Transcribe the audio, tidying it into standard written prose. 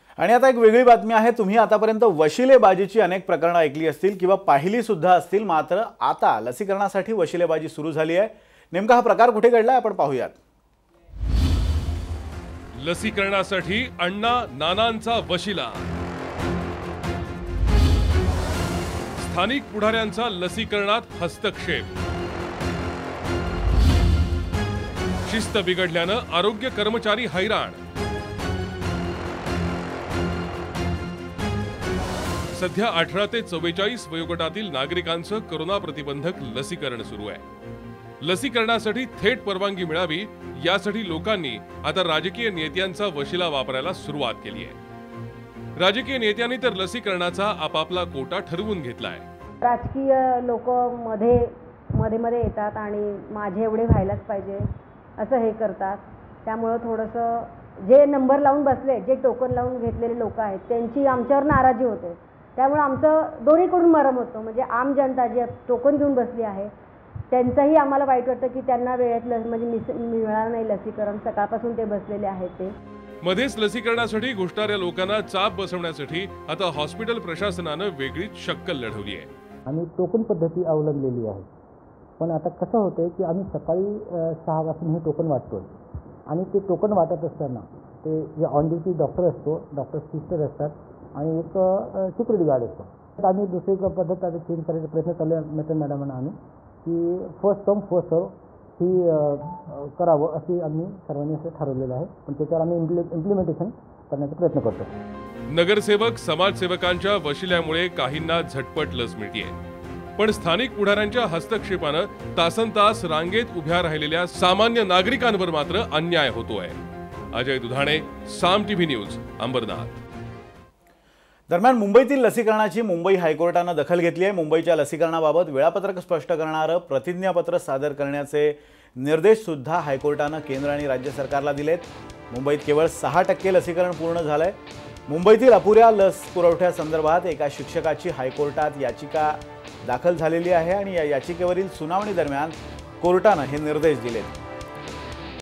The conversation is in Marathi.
आणि आता एक वेगळी बातमी आहे। तुम्ही आतापर्यंत वशिलेबाजीची अनेक प्रकरणे ऐकली असतील किंवा पाहिली सुद्धा असतील, मात्र आता लसीकरणासाठी वशिलेबाजी सुरू झाली आहे। नेमका हा प्रकार कुठे घडलाय आपण पाहूयात। लसीकरणासाठी अण्णा नानांचा वशिला। स्थानिक पुढाऱ्यांचा लसीकरणात हस्तक्षेप। शिस्त बिघडल्यानं आरोग्य कर्मचारी हैराण। सध्या 18 ते 44 वयोगटातील नागरिकांचं कोरोना प्रतिबंधक लसीकरण सुरू आहे। लसीकरणासाठी थेट परवानगी मिळावी यासाठी लोकांनी आता राजकीय नेत्यांचा वशिला वापरायला सुरुवात केली आहे। राजकीय नेत्यांनी तर लसीकरणाचा आपापला कोटा ठरवून घेतलाय। राजकीय लोक मध्ये येतात आणि माझे एवढे व्हायलाच पाहिजे असं हे करतात। त्यामुळे थोडंसं जे नंबर लावून बसले, जे टोकन लावून घेतलेले लोक आहेत त्यांची आमच्यावर नाराजी होते। त्यामुळे आमचं दोन्हीकडून मरम होतं। म्हणजे आम जनता जी टोकन घेऊन बसली आहे त्यांचंही आम्हाला वाईट वाटतं की त्यांना वेळेत मिळालं नाही लसीकरण। सकाळपासून ते बसलेले आहेत। ते मध्येच लसीकरणासाठी घुसणाऱ्या लोकांना चाप बसवण्यासाठी आता हॉस्पिटल प्रशासनानं वेगळीच शक्कल लढवली आहे। आणि टोकन पद्धती अवलंबलेली आहे। पण आता कसं होतंय की आम्ही सकाळी 6 वाजता हे टोकन वाटतो आणि ते टोकन वाटत असताना ते जे ऑन ड्युटी डॉक्टर असतो, डॉक्टर सिस्टर असतात आणि एक सिक्युरिटी गार्ड असतो। आम्ही दुसरी पद्धत आता चेंज करायचा प्रयत्न चालू आहे मॅडमांना आम्ही की फर्स्ट कम फर्स्ट सर्व ही करावं अशी आम्ही सर्वांनी असं ठरवलेलं आहे। पण त्याच्यावर आम्ही इम्प्लिमेंटेशन करण्याचा प्रयत्न करतो। नगरसेवक समाजसेवकांच्या वशिल्यामुळे काहींना झटपट लस मिळतेय, पण स्थानिक पुढाऱ्यांच्या हस्तक्षेपानं तासनतास रांगेत उभ्या राहिलेल्या सामान्य नागरिकांवर मात्र अन्याय होतोय। Ajay Dudhane, Saam TV news, Ambarnath. दरम्यान मुंबईतील लसीकरणाची मुंबई हायकोर्टाने दखल घेतली आहे। मुंबईच्या लसीकरणाबाबत वेळापत्रक स्पष्ट करणारं प्रतिज्ञापत्र सादर करण्याचे निर्देश सुद्धा हायकोर्टाने केंद्र आणि राज्य सरकारला दिलेत। मुंबईत केवळ 6% लसीकरण पूर्ण झालंय। मुंबईतील अपुऱ्या लस पुरवठ्यासंदर्भात एका शिक्षकाची हायकोर्टात याचिका दाखल झालेली आहे आणि या याचिकेवरील सुनावणी दरम्यान कोर्टाने हे निर्देश दिलेत।